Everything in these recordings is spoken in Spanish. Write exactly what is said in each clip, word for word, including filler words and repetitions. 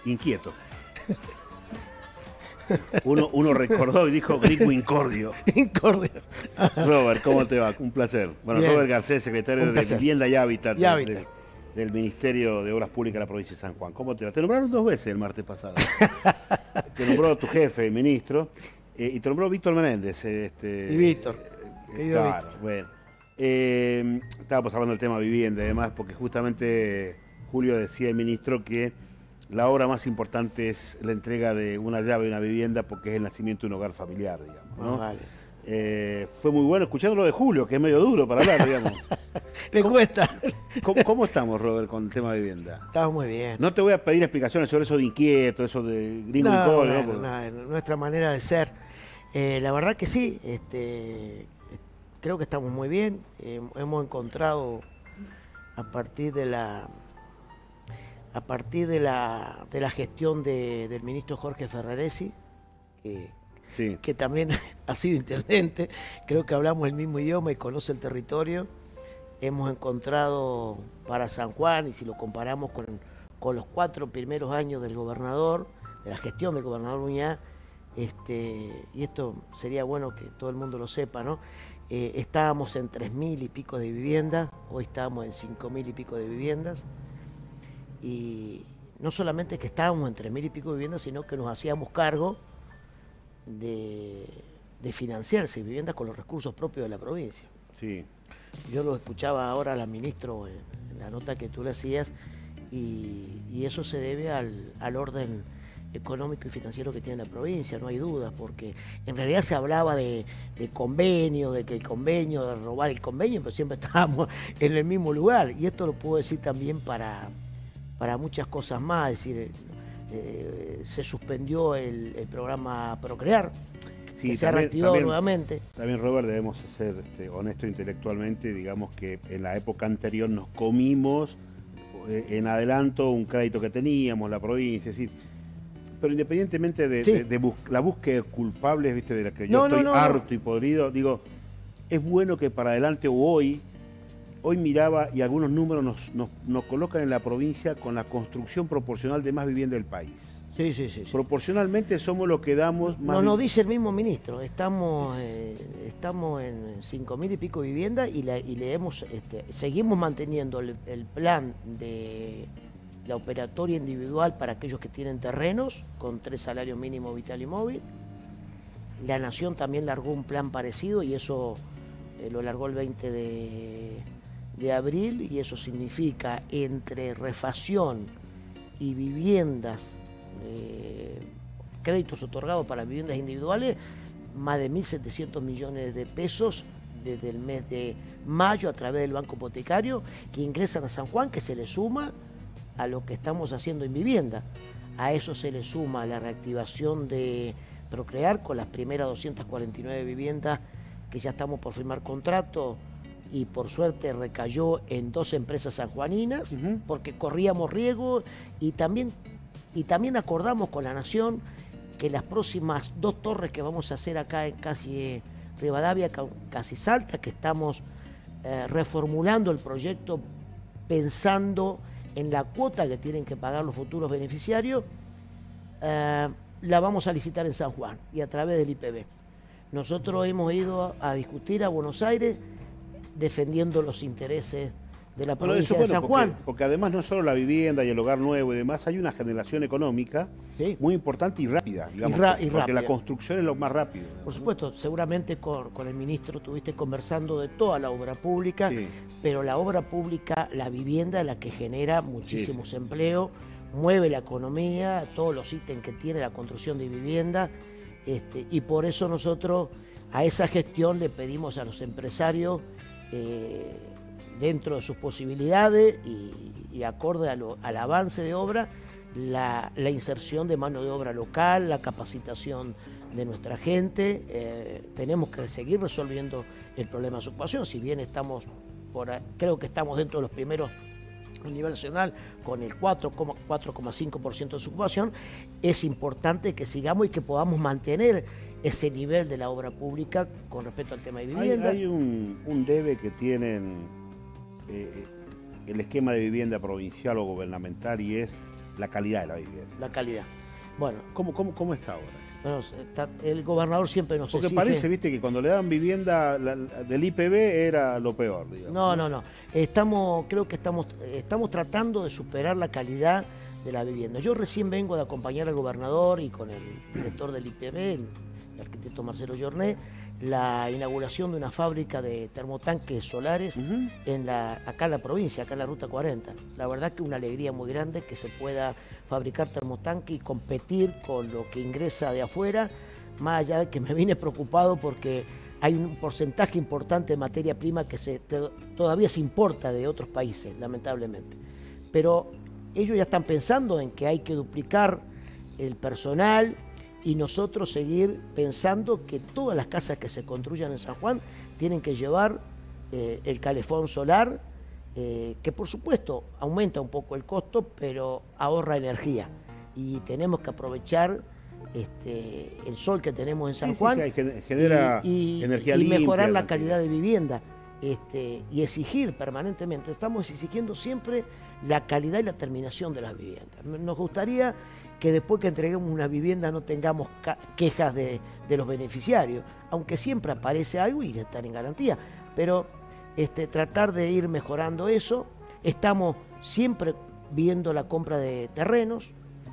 inquieto. Uno, uno recordó y dijo gringo incordio. Incordio. Robert, ¿cómo te va? Un placer. Bueno, Bien. Robert Garcés, secretario de Vivienda y Hábitat, Y del, Hábitat. del- del Ministerio de Obras Públicas de la provincia de San Juan. ¿Cómo te va? Te nombraron dos veces el martes pasado. Te nombró tu jefe, el ministro, eh, y te nombró Víctor Menéndez. eh, Este, Y Víctor, eh, querido claro, bueno. Eh, estábamos hablando del tema vivienda y demás, porque justamente Julio decía el ministro que la obra más importante es la entrega de una llave de una vivienda porque es el nacimiento de un hogar familiar, digamos, ¿no? Ah, vale. Eh, fue muy bueno escuchando lo de Julio, que es medio duro para hablar, digamos. Le cuesta. ¿Cómo, cómo estamos, Robert, con el tema de vivienda? Estamos muy bien. No te voy a pedir explicaciones sobre eso de inquieto, eso de gringo No, incordio, bueno, ¿no? Porque- nada, nuestra manera de ser. Eh, la verdad que sí, este, creo que estamos muy bien. Eh, hemos encontrado a partir de la a partir de la, de la gestión de- del ministro Jorge Ferraresi, que, Sí. que también ha sido intendente, creo que hablamos el mismo idioma y conoce el territorio. Hemos encontrado para San Juan, y si lo comparamos con, con los cuatro primeros años del gobernador, de la gestión del gobernador Uñá, este, y esto sería bueno que todo el mundo lo sepa, ¿no? Eh, estábamos en tres mil y pico de viviendas, hoy estamos en cinco mil y pico de viviendas, y no solamente que estábamos en tres mil y pico de viviendas, sino que nos hacíamos cargo de, de financiarse viviendas con los recursos propios de la provincia. Sí. Yo lo escuchaba ahora a la ministro en, en la nota que tú le hacías, y, y eso se debe al, al orden económico y financiero que tiene la provincia, no hay dudas, porque en realidad se hablaba de, de convenio, de que el convenio, de robar el convenio, pero siempre estábamos en el mismo lugar, y esto lo puedo decir también para, para muchas cosas más, es decir, eh, se suspendió el, el programa Procrear, Sí, que se ha también- reactivado también- nuevamente. También, Robert, debemos ser este, honestos intelectualmente, digamos que en la época anterior nos comimos eh, en adelanto un crédito que teníamos, la provincia, es decir, pero independientemente de, Sí. de- de bus- la búsqueda de culpables, viste, de la que yo No, no, estoy no, no. harto y podrido, digo, es bueno que para adelante o hoy, hoy miraba y algunos números nos, nos, nos colocan en la provincia con la construcción proporcional de más vivienda del país. Sí, sí, sí. sí. Proporcionalmente somos lo que damos más. No, nos vi- dice el mismo ministro, estamos, eh, estamos en cinco mil y pico viviendas y, la, y le hemos, este, seguimos manteniendo el, el plan de la operatoria individual para aquellos que tienen terrenos, con tres salarios mínimos vital y móvil. La Nación también largó un plan parecido y eso eh, lo largó el veinte de, de abril, y eso significa entre refacción y viviendas, eh, créditos otorgados para viviendas individuales, más de mil setecientos millones de pesos desde el mes de mayo a través del Banco Hipotecario, que ingresan a San Juan, que se le suma a lo que estamos haciendo en vivienda. A eso se le suma la reactivación de Procrear con las primeras doscientas cuarenta y nueve viviendas que ya estamos por firmar contrato, y por suerte recayó en dos empresas sanjuaninas, Ujú. porque corríamos riesgo, y también, y también acordamos con la Nación que las próximas dos torres que vamos a hacer acá en casi Rivadavia, ca- casi Salta, que estamos eh, reformulando el proyecto pensando en la cuota que tienen que pagar los futuros beneficiarios, eh, la vamos a licitar en San Juan y a través del I P B. Nosotros hemos ido a, a discutir a Buenos Aires defendiendo los intereses de la Bueno, provincia eso es de bueno, San porque, Juan. porque además no solo la vivienda y el hogar nuevo y demás, hay una generación económica Sí. muy importante y rápida, digamos, Y ra- porque y rápida. la construcción es lo más rápido. Por supuesto, seguramente con, con el ministro estuviste conversando de toda la obra pública, Sí. pero la obra pública, la vivienda, es la que genera muchísimos Sí, sí. empleos, mueve la economía, todos los ítems que tiene la construcción de vivienda, este, y por eso nosotros a esa gestión le pedimos a los empresarios, eh, dentro de sus posibilidades y, y acorde a lo- al avance de obra, la, la inserción de mano de obra local, la capacitación de nuestra gente. Eh, tenemos que seguir resolviendo el problema de su ocupación, si bien estamos por, a- creo que estamos dentro de los primeros a nivel nacional con el cuatro coma cinco por ciento de su ocupación, es importante que sigamos y que podamos mantener ese nivel de la obra pública con respecto al tema de Hay, vivienda. hay un, un debe que tienen eh, el esquema de vivienda provincial o gubernamental, y es la calidad de la vivienda. La calidad. Bueno. ¿Cómo, cómo, cómo está ahora? Bueno, está, el gobernador siempre nos Porque exige... parece, viste, que cuando le dan vivienda la, la, del I P B era lo peor, digamos. No, no, no. Estamos, creo que estamos, estamos tratando de superar la calidad de la vivienda. Yo recién vengo de acompañar al gobernador y con el director del I P B, el, el arquitecto Marcelo Jornet, la inauguración de una fábrica de termotanques solares uh-huh. en la, acá en la provincia, acá en la Ruta cuarenta. La verdad que una alegría muy grande que se pueda fabricar termotanques y competir con lo que ingresa de afuera, más allá de que me vine preocupado porque hay un porcentaje importante de materia prima que se, te, todavía se importa de otros países, lamentablemente. Pero ellos ya están pensando en que hay que duplicar el personal y nosotros seguir pensando que todas las casas que se construyan en San Juan tienen que llevar eh, el calefón solar, eh, que por supuesto aumenta un poco el costo, pero ahorra energía. Y tenemos que aprovechar este, el sol que tenemos en San sí, Juan sí, sí, genera y, y, energía y limpia, mejorar la limpia. calidad de vivienda. Este, y exigir permanentemente, estamos exigiendo siempre la calidad y la terminación de las viviendas. Nos gustaría que después que entreguemos una vivienda no tengamos quejas de, de los beneficiarios, aunque siempre aparece algo y estar en garantía, pero este, tratar de ir mejorando eso. Estamos siempre viendo la compra de terrenos.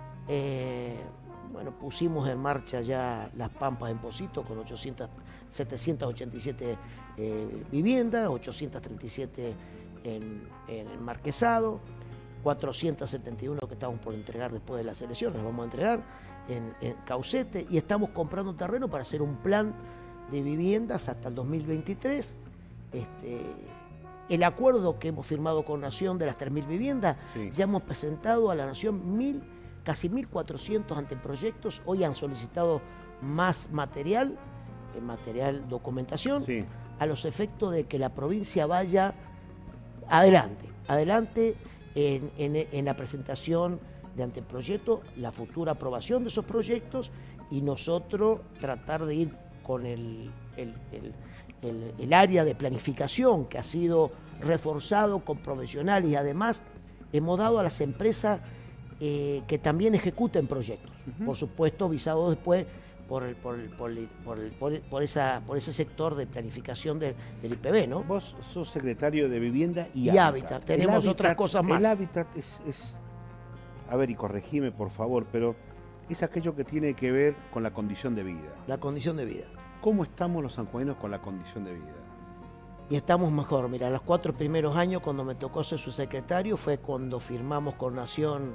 Eh, bueno, pusimos en marcha ya las Pampas en Pocito con ochocientas, setecientas ochenta y siete eh, viviendas, ochocientas treinta y siete en, en el Marquesado, cuatrocientas setenta y uno que estamos por entregar después de las elecciones, las vamos a entregar en, en Caucete, y estamos comprando terreno para hacer un plan de viviendas hasta el dos mil veintitrés. Este, el acuerdo que hemos firmado con Nación de las tres mil viviendas, sí. Ya hemos presentado a la Nación mil, casi mil cuatrocientos anteproyectos. Hoy han solicitado más material, eh, material documentación, sí. A los efectos de que la provincia vaya adelante, adelante en, en, en la presentación de anteproyectos, la futura aprobación de esos proyectos y nosotros tratar de ir con el, el, el, el, el área de planificación que ha sido reforzado con profesionales y además hemos dado a las empresas eh, que también ejecuten proyectos, uh-huh. Por supuesto visados después por, el, por, el, por, el, por, el, por, el, por, esa, por ese sector de planificación de, del I P B, ¿no? Vos sos secretario de Vivienda y, y Hábitat. Hábitat. Tenemos hábitat, otras cosas más. El hábitat es, es, a ver, y corregime por favor, pero es aquello que tiene que ver con la condición de vida. La condición de vida. ¿Cómo estamos los sanjuaninos con la condición de vida? Y estamos mejor. Mira, los cuatro primeros años cuando me tocó ser su secretario fue cuando firmamos con Nación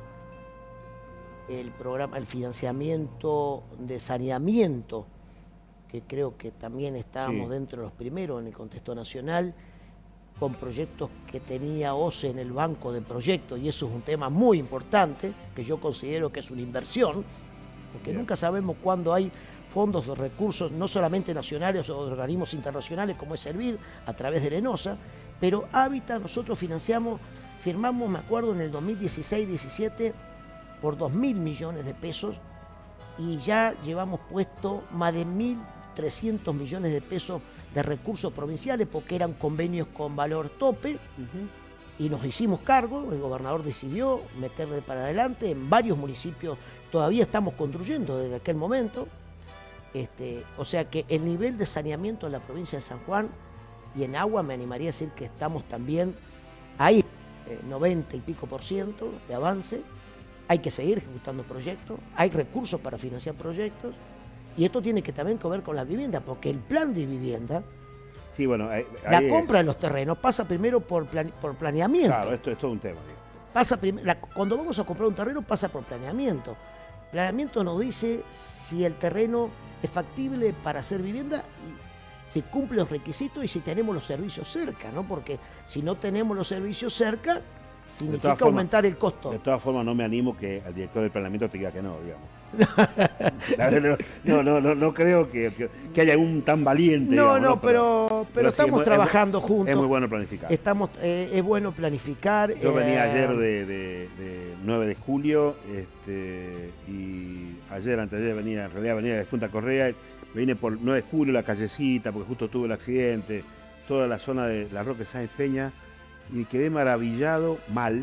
el programa, el financiamiento de saneamiento, que creo que también estábamos sí. Dentro de los primeros en el contexto nacional, con proyectos que tenía O C E en el banco de proyectos, y eso es un tema muy importante, que yo considero que es una inversión, porque Bien. Nunca sabemos cuándo hay fondos de recursos, no solamente nacionales o de organismos internacionales como es Servir, a través de Lenosa, pero Hábitat nosotros financiamos, firmamos, me acuerdo, en el dos mil dieciséis diecisiete, por dos mil millones de pesos, y ya llevamos puesto más de mil trescientos millones de pesos de recursos provinciales, porque eran convenios con valor tope, uh-huh. Y nos hicimos cargo, el gobernador decidió meterle para adelante, en varios municipios todavía estamos construyendo desde aquel momento, este, o sea que el nivel de saneamiento en la provincia de San Juan y en agua me animaría a decir que estamos también ahí, eh, noventa y pico por ciento de avance. Hay que seguir ejecutando proyectos, hay recursos para financiar proyectos, y esto tiene que también que ver con la vivienda, porque el plan de vivienda, sí, bueno, ahí, la ahí compra es. de los terrenos pasa primero por, plan, por planeamiento. Claro, esto es todo un tema. Pasa prim- la, cuando vamos a comprar un terreno pasa por planeamiento. Planeamiento nos dice si el terreno es factible para hacer vivienda, y si cumple los requisitos y si tenemos los servicios cerca, ¿no? Porque si no tenemos los servicios cerca, significa formas, aumentar el costo. De todas formas, no me animo que el director del planeamiento te diga que no, digamos. no, no, no, no creo que, que, que haya un tan valiente. No, digamos, no, ¿no? pero, pero, pero estamos sí, trabajando es, juntos. Es muy bueno planificar. Estamos, eh, es bueno planificar. Yo eh, venía ayer de, de, de nueve de julio, este, y ayer, antes de ayer venía, en realidad venía de Punta Correa, vine por nueve de julio, la callecita, porque justo tuve el accidente, toda la zona de la Roque Sáenz Peña, y quedé maravillado, mal,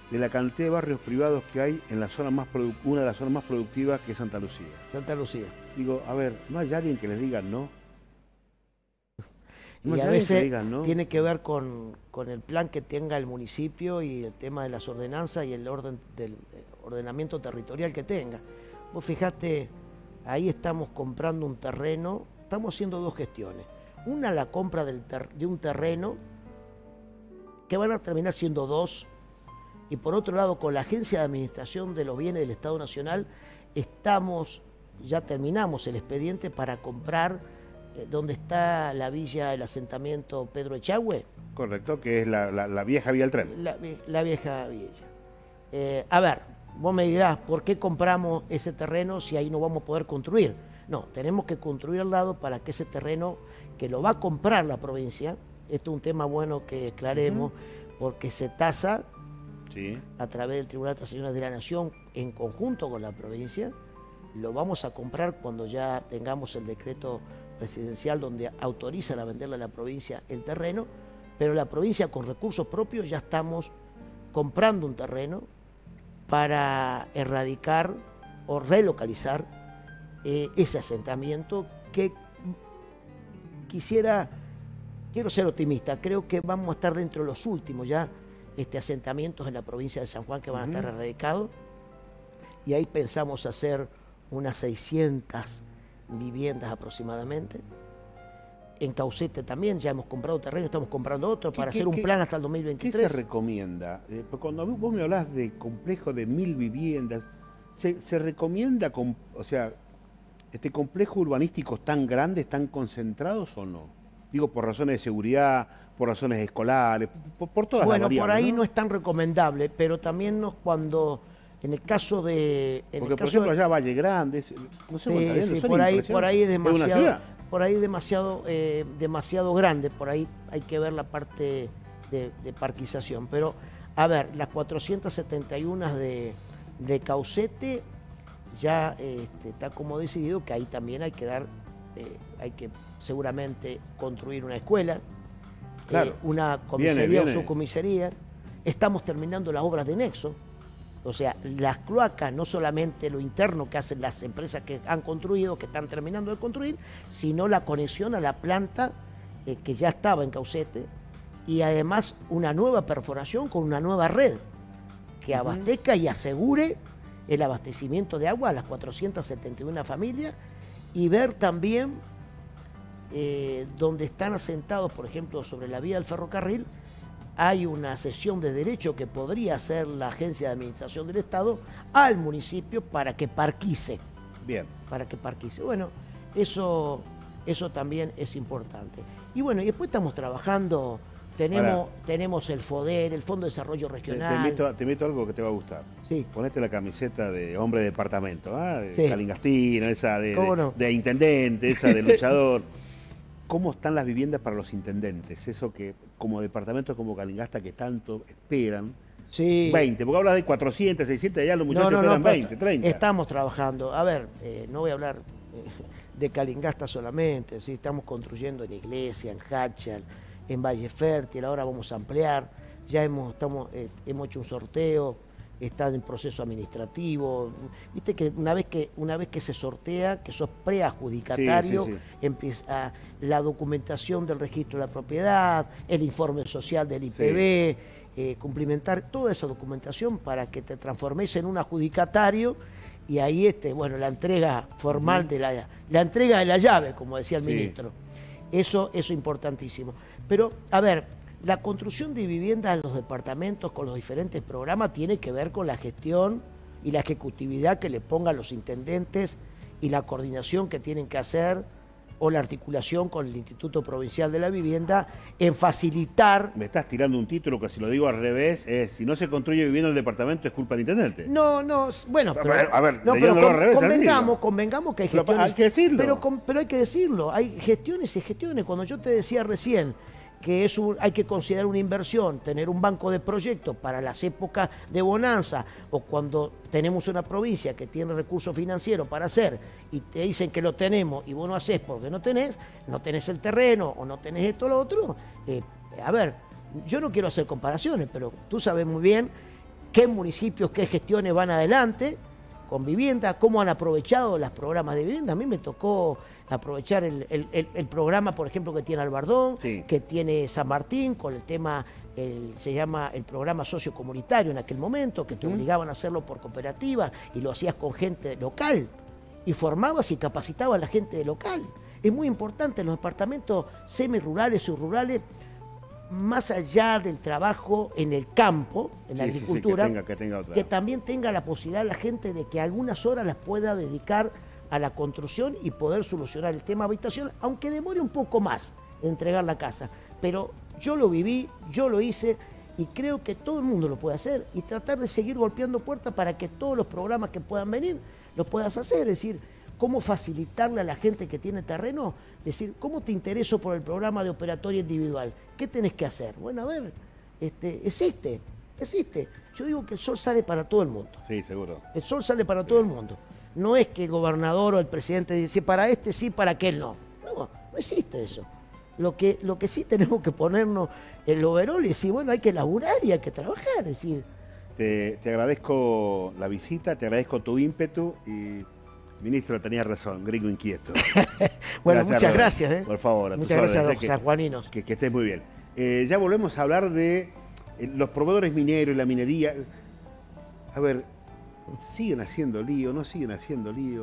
de la cantidad de barrios privados que hay en la zona más una de las zonas más productivas, que es Santa Lucía. Santa Lucía. Digo, a ver, ¿no hay alguien que les diga no? ¿No y a veces digan, ¿no? Tiene que ver con, con el plan que tenga el municipio y el tema de las ordenanzas y el orden del ordenamiento territorial que tenga. Vos fijate, ahí estamos comprando un terreno, estamos haciendo dos gestiones. Una, la compra del ter, de un terreno, que van a terminar siendo dos, y por otro lado, con la Agencia de Administración de los Bienes del Estado Nacional, estamos, ya terminamos el expediente para comprar eh, donde está la villa, el asentamiento Pedro Echagüe. Correcto, que es la, la, la vieja vía del tren. La, la vieja villa. Eh, a ver, vos me dirás, ¿por qué compramos ese terreno si ahí no vamos a poder construir? No, tenemos que construir al lado para que ese terreno, que lo va a comprar la provincia, esto es un tema bueno que aclaremos, uh-huh. porque se tasa sí. a través del Tribunal de Tasaciones de la Nación en conjunto con la provincia, lo vamos a comprar cuando ya tengamos el decreto presidencial donde autorizan a venderle a la provincia el terreno, pero la provincia con recursos propios ya estamos comprando un terreno para erradicar o relocalizar eh, ese asentamiento que quisiera, quiero ser optimista, creo que vamos a estar dentro de los últimos ya este, asentamientos en la provincia de San Juan que van uh-huh. a estar erradicados, y ahí pensamos hacer unas seiscientas viviendas aproximadamente. En Caucete también ya hemos comprado terreno, estamos comprando otro para hacer un qué, plan hasta el dos mil veintitrés. ¿Qué se recomienda? Eh, cuando vos me hablás de complejo de mil viviendas, ¿se, se recomienda, con, o sea, este complejo urbanísticos tan grandes, tan concentrados o no? Digo, por razones de seguridad, por razones escolares, por, por todas bueno, las variables. Bueno, por ahí ¿no? no es tan recomendable, pero también nos, cuando, en el caso de... En Porque, el por caso ejemplo, de, allá Valle Grande, no sé sí, cuántas sí, por ahí, por ahí es demasiado... por ahí demasiado, eh, demasiado grande, por ahí hay que ver la parte de, de parquización. Pero, a ver, las cuatrocientas setenta y uno de, de Caucete ya este, está como decidido que ahí también hay que dar, eh, hay que seguramente construir una escuela, claro. eh, una comisaría viene, viene. o subcomisaría. Estamos terminando las obras de nexo. O sea, las cloacas, no solamente lo interno que hacen las empresas que han construido, que están terminando de construir, sino la conexión a la planta eh, que ya estaba en Caucete, y además una nueva perforación con una nueva red que abastezca y asegure el abastecimiento de agua a las cuatrocientas setenta y una familias, y ver también eh, donde están asentados, por ejemplo, sobre la vía del ferrocarril, hay una cesión de derecho que podría hacer la Agencia de Administración del Estado al municipio para que parquice. Bien. Para que parquice. Bueno, eso, eso también es importante. Y bueno, y después estamos trabajando, tenemos, tenemos el FODER, el Fondo de Desarrollo Regional. Te, te, invito, te invito a algo que te va a gustar. Sí. Ponete la camiseta de hombre de departamento, ¿ah? De sí. Calingastino, esa de, ¿Cómo de, no? de intendente, esa de luchador. ¿Cómo están las viviendas para los intendentes? Eso que como departamentos como Calingasta que tanto esperan. Sí. veinte, porque hablas de cuatrocientas, seiscientas, ya los muchachos no, no, esperan no, veinte, treinta. Estamos trabajando. A ver, eh, no voy a hablar eh, de Calingasta solamente, ¿sí? Estamos construyendo en Iglesia, en Hachal, en Valle Fértil, ahora vamos a ampliar. Ya hemos, estamos, eh, hemos hecho un sorteo, está en proceso administrativo. Viste que una vez que una vez que se sortea, que sos preadjudicatario, sí, sí, sí. empieza la documentación del registro de la propiedad, el informe social del I P B, sí. eh, cumplimentar toda esa documentación para que te transformes en un adjudicatario, y ahí este, bueno, la entrega formal uh-huh. de la, la entrega de la llave, como decía el sí. ministro. Eso, eso es importantísimo. Pero, a ver, la construcción de viviendas en los departamentos con los diferentes programas tiene que ver con la gestión y la ejecutividad que le pongan los intendentes y la coordinación que tienen que hacer, o la articulación con el Instituto Provincial de la Vivienda en facilitar... Me estás tirando un título que, si lo digo al revés, es: si no se construye vivienda en el departamento es culpa del intendente. No, no, bueno, pero, a ver, a ver no, pero con, al revés, convengamos, convengamos que hay gestiones... Pero hay que decirlo. Pero, con, pero hay que decirlo, hay gestiones y gestiones. Cuando yo te decía recién que es un, hay que considerar una inversión, tener un banco de proyectos para las épocas de bonanza, o cuando tenemos una provincia que tiene recursos financieros para hacer y te dicen que lo tenemos y vos no hacés porque no tenés, no tenés el terreno o no tenés esto o lo otro. Eh, a ver, yo no quiero hacer comparaciones, pero tú sabes muy bien qué municipios, qué gestiones van adelante con vivienda, cómo han aprovechado los programas de vivienda. A mí me tocó aprovechar el, el, el, el programa, por ejemplo, que tiene Albardón, sí. que tiene San Martín, con el tema, el, se llama el programa sociocomunitario en aquel momento, que te uh-huh. obligaban a hacerlo por cooperativa y lo hacías con gente local, y formabas y capacitabas a la gente local. Es muy importante en los departamentos semirurales y rurales, más allá del trabajo en el campo, en la sí, agricultura, sí, sí, que, tenga, que, tenga otra. que también tenga la posibilidad la gente de que algunas horas las pueda dedicar a la construcción y poder solucionar el tema habitación, aunque demore un poco más entregar la casa. Pero yo lo viví, yo lo hice y creo que todo el mundo lo puede hacer y tratar de seguir golpeando puertas para que todos los programas que puedan venir los puedas hacer. Es decir, cómo facilitarle a la gente que tiene terreno, decir, ¿cómo te intereso por el programa de operatoria individual? ¿Qué tenés que hacer? Bueno, a ver, este, existe, existe. Yo digo que el sol sale para todo el mundo. Sí, seguro. El sol sale para sí. todo el mundo. No es que el gobernador o el presidente dice, para este sí, para aquel no. No, no existe eso. Lo que, lo que sí tenemos que ponernos el overol y decir, bueno, hay que laburar y hay que trabajar. Es decir, te, te agradezco la visita, te agradezco tu ímpetu y... Ministro, tenías razón, gringo inquieto. Bueno, gracias, muchas Robert. gracias. ¿eh? Por favor. Muchas gracias, a los sanjuaninos. Que, que estés muy bien. Eh, ya volvemos a hablar de eh, los proveedores mineros y la minería. A ver, ¿siguen haciendo lío? ¿No siguen haciendo lío?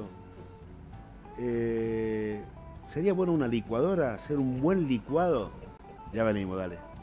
Eh, ¿Sería bueno una licuadora? ¿Hacer un buen licuado? Ya venimos, dale.